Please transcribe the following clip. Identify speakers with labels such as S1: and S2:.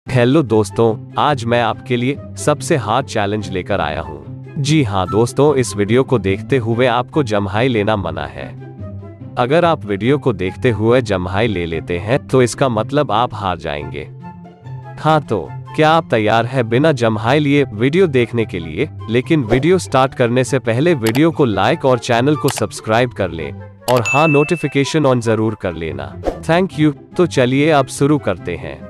S1: Hello दोस्तों, आज मैं आपके लिए सबसे हार्ड चैलेंज लेकर आया हूँ। जी हाँ दोस्तों, इस वीडियो को देखते हुए आपको जम्हाई लेना मना है। अगर आप वीडियो को देखते हुए जम्हाई ले लेते हैं तो इसका मतलब आप हार जाएंगे। हाँ तो क्या आप तैयार हैं बिना जम्हाई लिए वीडियो देखने के लिए? लेकिन वीडियो स्टार्ट करने से पहले वीडियो को लाइक और चैनल को सब्सक्राइब कर लें और हाँ, नोटिफिकेशन ऑन जरूर कर लेना। Thank you. तो चलिए अब शुरू करते हैं।